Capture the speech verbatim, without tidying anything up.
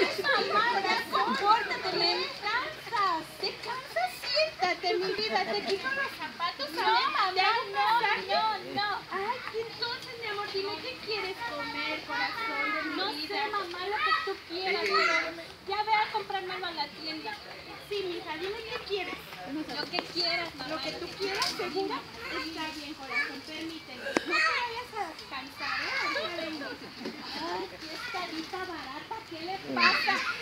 mamá, ya compórtate, me cansas. ¿Te cansas? Siéntate, mi vida, te quito los zapatos. No, mamá, no, no, no. Ay, entonces, mi amor, dime qué quieres comer, corazón de mi No vida. sé, mamá, lo que tú quieras, pero ya ve a comprármelo a la tienda. Sí, mija, dime qué quieres. Lo que quieras, mamá. Lo que tú quieras, ¿segura? Está bien, corazón, permíteme. No te vayas a cansar, ¿eh? Ay, qué escalita barata, ¿qué le pasa?